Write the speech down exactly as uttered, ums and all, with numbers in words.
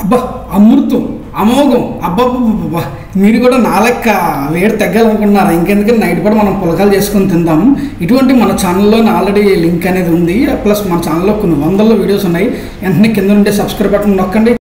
అబ్బా అమృతం అమోఘం అబ్బాబ్బా మీరు కూడా నా లెక్క వేడి తగ్గాలనుకుంటున్నారా? ఇంకెందుకంటే నైట్ కూడా మనం పులకాలు చేసుకొని తిందాం. ఇటువంటి మన ఛానల్లో ఆల్రెడీ లింక్ అనేది ఉంది, ప్లస్ మన ఛానల్లో కొన్ని వందల వీడియోస్ ఉన్నాయి. వెంటనే కింద ఉండే సబ్స్క్రైబ్ బటన్ నొక్కండి.